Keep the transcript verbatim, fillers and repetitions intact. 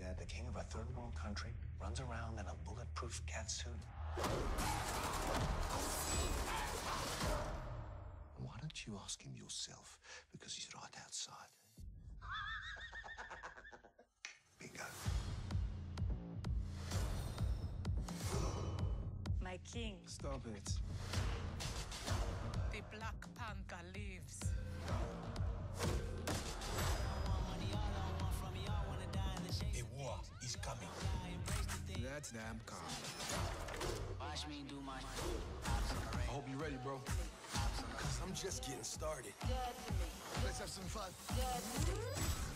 that the king of a third world country runs around in a bulletproof catsuit? Why don't you ask him yourself? Because he's right outside. Bingo. My king. Stop it. The Black Panther lives. A war is coming. That's damn calm. Watch me do my. I hope you're ready, bro. Because I'm just getting started. Let's have some fun.